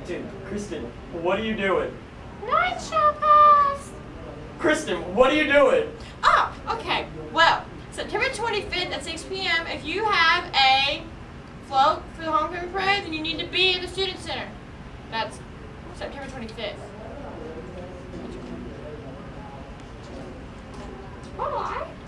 Kristen, what are you doing? Night show pass. Kristen, what are you doing? Oh, okay. Well, September 25th at 6 p.m. if you have a float for the homecoming parade, then you need to be in the student center. That's September 25th. Bye.